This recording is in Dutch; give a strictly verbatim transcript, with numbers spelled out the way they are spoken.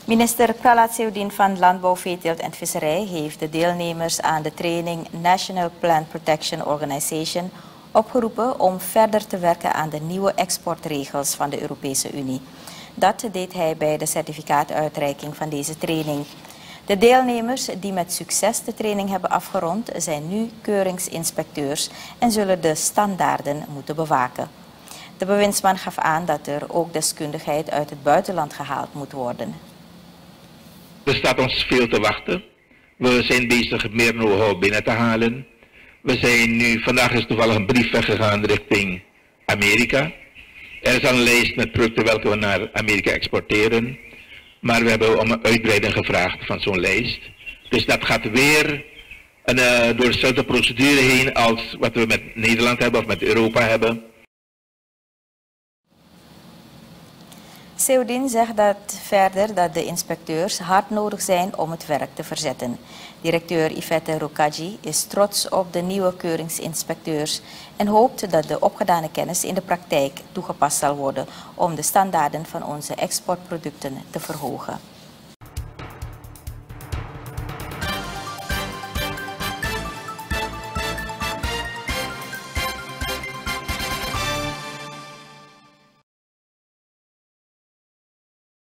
Minister Pralat Seudien van Landbouw, Veeteelt en Visserij heeft de deelnemers aan de training National Plant Protection Organization opgeroepen om verder te werken aan de nieuwe exportregels van de Europese Unie. Dat deed hij bij de certificaatuitreiking van deze training. De deelnemers die met succes de training hebben afgerond zijn nu keuringsinspecteurs en zullen de standaarden moeten bewaken. De bewindsman gaf aan dat er ook deskundigheid uit het buitenland gehaald moet worden. Er staat ons veel te wachten. We zijn bezig meer know-how binnen te halen. We zijn nu, vandaag is toevallig een brief weggegaan richting Amerika. Er is al een lijst met producten welke we naar Amerika exporteren. Maar we hebben om een uitbreiding gevraagd van zo'n lijst. Dus dat gaat weer een, uh, door dezelfde procedure heen als wat we met Nederland hebben of met Europa hebben. Seudien zegt dat verder dat de inspecteurs hard nodig zijn om het werk te verzetten. Directeur Yvette Rukadji is trots op de nieuwe keuringsinspecteurs en hoopt dat de opgedane kennis in de praktijk toegepast zal worden om de standaarden van onze exportproducten te verhogen.